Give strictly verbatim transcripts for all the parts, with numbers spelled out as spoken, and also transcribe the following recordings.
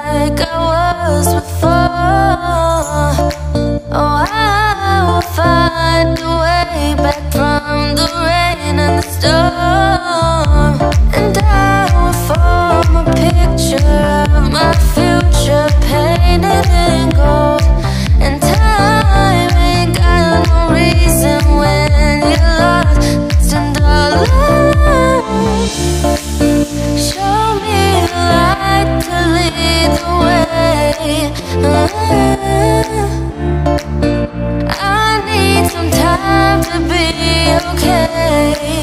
like I was before. Oh, I will find a way back from the rain and the storm, and I will form a picture of my future painted in gold. And time ain't got no reason when you're lost in dollars. Show me the light to lead the way. I need some time to be okay.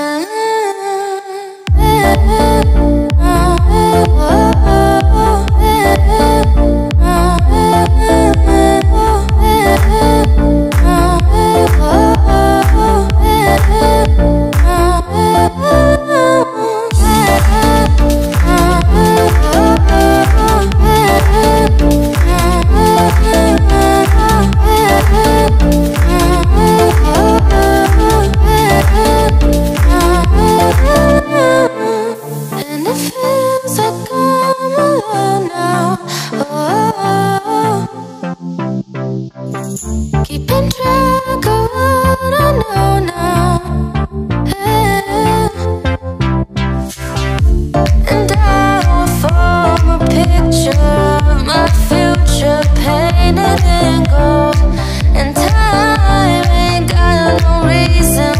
And it feels like I'm alone now. Oh, keeping track of what I know now. Yeah. And I will form a picture of my future painted in gold. And time ain't got no reason